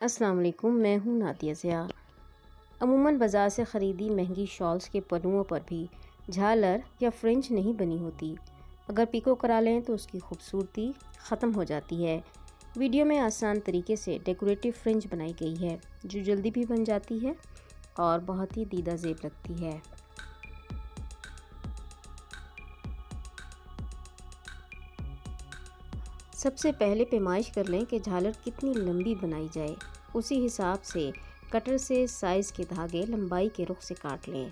अस्सलाम वालेकुम, मैं हूँ नादिया ज़िया। अमूमन बाज़ार से ख़रीदी महंगी शॉल्स के पल्लुओं पर भी झालर या फ्रिंज नहीं बनी होती। अगर पिको करा लें तो उसकी खूबसूरती ख़त्म हो जाती है। वीडियो में आसान तरीके से डेकोरेटिव फ्रिंज बनाई गई है जो जल्दी भी बन जाती है और बहुत ही दीदा ज़ेब लगती है। सबसे पहले पैमाइश कर लें कि झालर कितनी लंबी बनाई जाए। उसी हिसाब से कटर से साइज़ के धागे लंबाई के रुख से काट लें।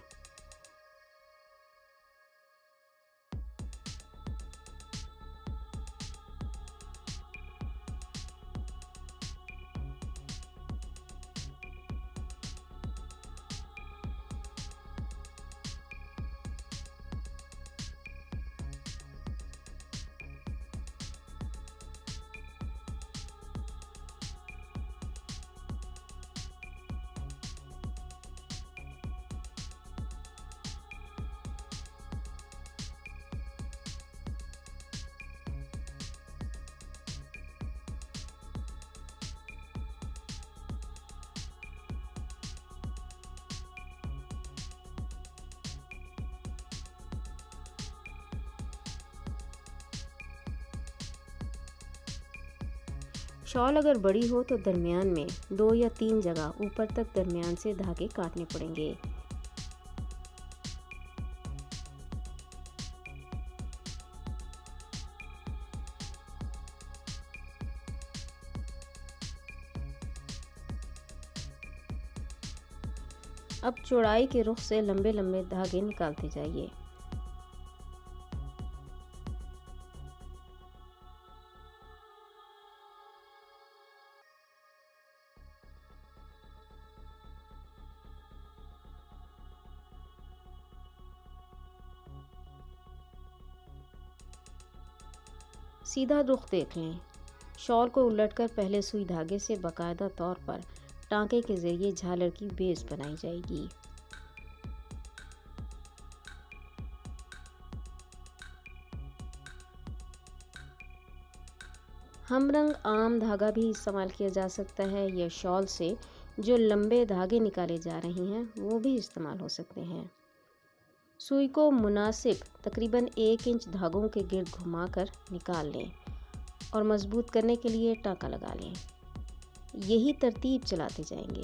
शॉल अगर बड़ी हो तो दरमियान में 2 या 3 जगह ऊपर तक दरमियान से धागे काटने पड़ेंगे। अब चौड़ाई के रुख से लंबे लंबे धागे निकालते जाइए। सीधा रुख देख लें। शॉल को उलटकर पहले सुई धागे से बाकायदा तौर पर टांके के ज़रिए झालर की बेस बनाई जाएगी। हम रंग आम धागा भी इस्तेमाल किया जा सकता है या शॉल से जो लंबे धागे निकाले जा रहे हैं वो भी इस्तेमाल हो सकते हैं। सुई को मुनासिब तकरीबन 1 इंच धागों के गिर्द घुमाकर निकाल लें और मजबूत करने के लिए टांका लगा लें। यही तरतीब चलाते जाएंगे।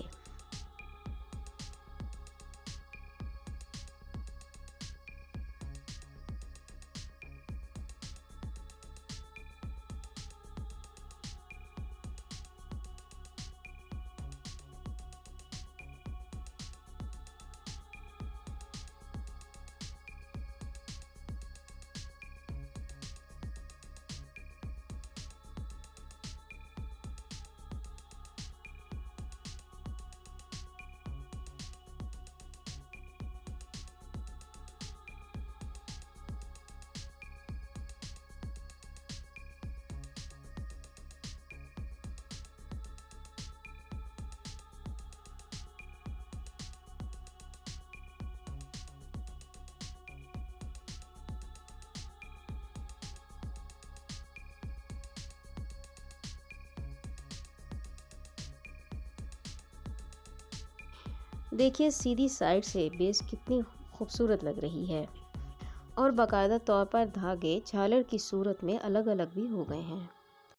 देखिए सीधी साइड से बेस कितनी खूबसूरत लग रही है और बाकायदा तौर पर धागे झालर की सूरत में अलग अलग भी हो गए हैं।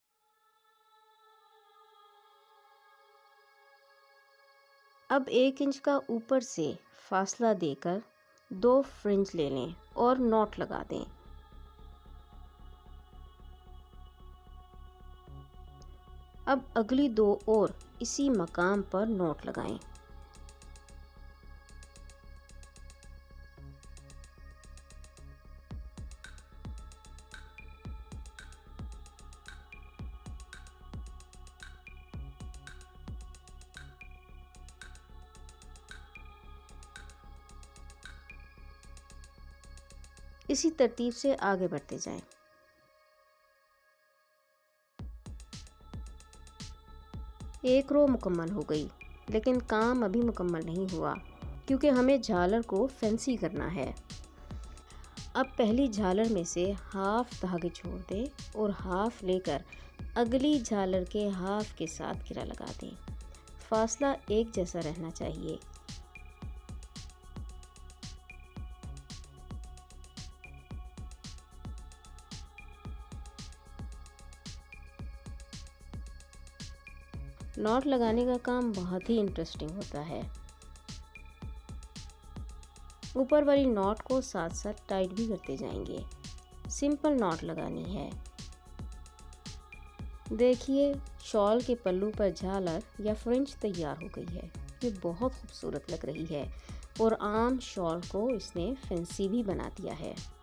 अब 1 इंच का ऊपर से फासला देकर 2 फ्रिंज ले लें और नॉट लगा दें। अब अगली 2 और इसी मकाम पर नॉट लगाएं। इसी तरतीब से आगे बढ़ते जाएं। एक रो मुकम्मल हो गई, लेकिन काम अभी मुकम्मल नहीं हुआ क्योंकि हमें झालर को फैंसी करना है। अब पहली झालर में से हाफ धागे छोड़ दें और हाफ लेकर अगली झालर के हाफ के साथ घेरा लगा दें। फासला एक जैसा रहना चाहिए। नॉट लगाने का काम बहुत ही इंटरेस्टिंग होता है। ऊपर वाली नॉट को साथ साथ टाइट भी करते जाएंगे। सिंपल नॉट लगानी है। देखिए, शॉल के पल्लू पर झालर या फ्रिंज तैयार हो गई है। ये बहुत खूबसूरत लग रही है और आम शॉल को इसने फैंसी भी बना दिया है।